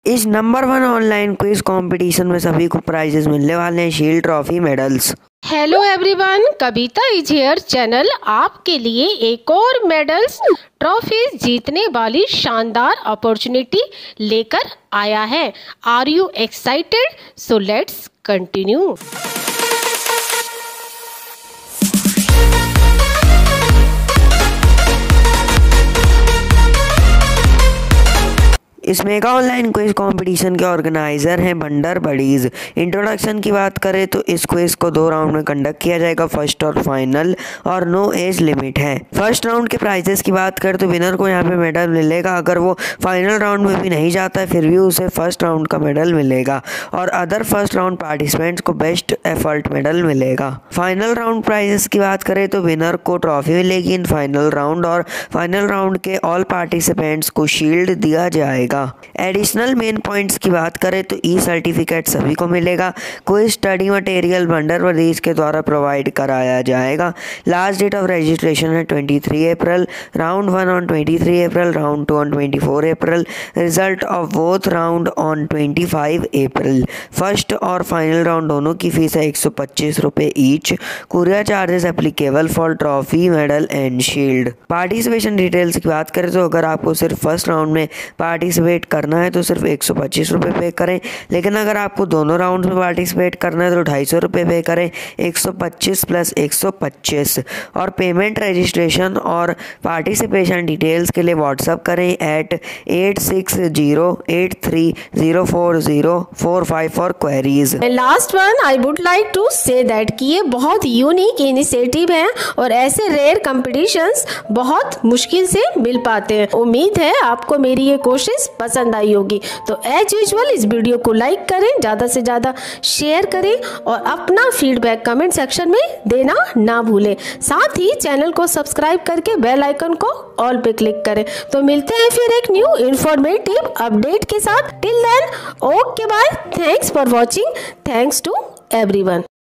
इस number 1 online quiz competition में सभी को प्राइजेस मिलने वाले हैं, shield, trophy, medals. Hello everyone, Kavita is here channel आपके लिए एक और मेडल्स ट्रॉफीज जीतने वाली शानदार अपॉर्चुनिटी लेकर आया है। Are you excited? So let's continue. इस मेगा ऑनलाइन क्विज कंपटीशन के ऑर्गेनाइजर हैं बंडर बडीज। इंट्रोडक्शन की बात करें तो इस क्विज को 2 राउंड में कंडक्ट किया जाएगा, फर्स्ट और फाइनल, और नो एज लिमिट है। फर्स्ट राउंड के प्राइजेस की बात करें तो विनर को यहाँ पे मेडल मिलेगा। अगर वो फाइनल राउंड में भी नहीं जाता है फिर भी उसे फर्स्ट राउंड का मेडल मिलेगा, और अदर फर्स्ट राउंड पार्टिसिपेंट्स को बेस्ट एफर्ट मेडल मिलेगा। फाइनल राउंड प्राइजेस की बात करें तो विनर को ट्रॉफी मिलेगी इन फाइनल राउंड, और फाइनल राउंड के ऑल पार्टिसिपेंट्स को शील्ड दिया जाएगा। एडिशनल मेन पॉइंट्स की बात करें तो ई सर्टिफिकेट सभी को मिलेगा। कोई स्टडी मटेरियल बंडर बडीज के द्वारा प्रोवाइड कराया जाएगा। लास्ट डेट ऑफ रजिस्ट्रेशन है 23 April, round 1 on 23 April, round 2 on 24 April, result of both round on 25 April. First और फाइनल राउंड दोनों की फीस है 125 रुपये each. Courier charges applicable for trophy, medal and shield. Participation details की बात करें तो अगर आपको सिर्फ फर्स्ट राउंड में पार्टिसिपेट करना है तो सिर्फ 125 रुपये पे करें, लेकिन अगर आपको दोनों राउंड में पार्टिसिपेट करना है तो 250 रुपये पे करें। 125 प्लस 125। और पेमेंट, रजिस्ट्रेशन और पार्टिसिपेशन डिटेल्स के लिए व्हाट्सअप करें @8608304045 for queries. Last one I would like to say that कि ये बहुत यूनिक इनिशिएटिव है और ऐसे रेयर कंपटीशंस बहुत मुश्किल से मिल पाते हैं। उम्मीद है आपको मेरी ये कोशिश पसंद आई होगी। तो एज यूजुअल इस वीडियो को लाइक करें, ज़्यादा से ज़्यादा शेयर करें और अपना फीडबैक कमेंट सेक्शन में देना ना भूलें। साथ ही चैनल को सब्सक्राइब करके बेल आइकन को ऑल पे क्लिक करें। तो मिलते हैं फिर एक न्यू इंफॉर्मेटिव अपडेट के साथ। Till then okay bye, thanks for watching, thanks to everyone.